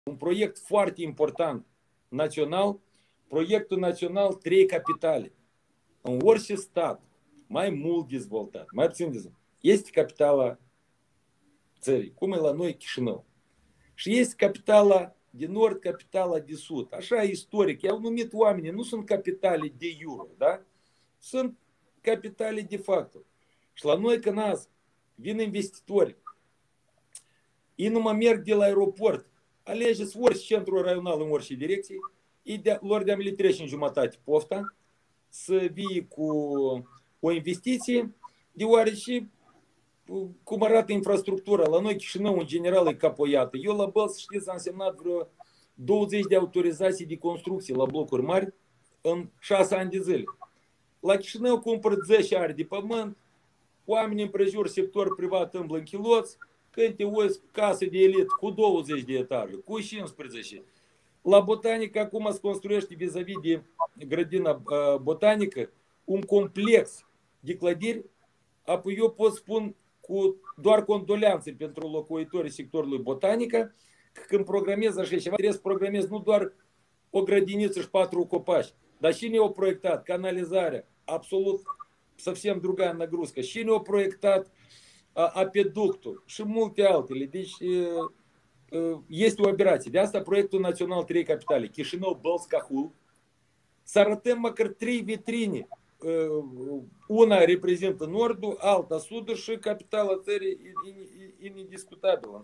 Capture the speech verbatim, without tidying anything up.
Un proiect foarte important național, proiectul național Trei Capitale. În orice stat mai mult dezvoltat, mai puțin dezvoltat, este capitala țării, cum e la noi Chișinău. Și este capitala de nord, capitala de sud. Așa istoric, i-au numit oamenii, nu sunt capitale de iure, da? Sunt capitale de facto. Și la noi când azi vin investitori, ei nu mă merg de la aeroport, alegeți orice centru raional în orice direcție, de, lor de-am le trece în jumătate pofta să vii cu o investiție, deoarece cum arată infrastructura, la noi Chișinău în general e capoiată. Eu la Bălți, știți, am semnat vreo douăzeci de autorizații de construcție la blocuri mari în șase ani de zile. La Chișinău cumpăr zece ari de pământ, oamenii împrejur sector privat îmblă în chiloți, când te uiți casă de elit cu douăzeci de etaje, cu cincisprezece. La botanică acum se construiește vis-a-vis de grădina botanică un complex de clădiri, apoi eu pot spun cu doar condoleanțe pentru locuitorii sectorului botanică, că când programez așa ceva, trebuie să programez nu doar o grădiniță și patru copaci, dar cine a proiectat canalizarea, absolut совсем другая нагрузка, cine a proiectat apeductul și multe altele. Deci este o aberație. De asta proiectul național Trei Capitale, Chișinău, Bălți, Cahul, să arătăm măcar trei vitrine. Una reprezintă nordul, alta sudul și capitala țării e indiscutabilă.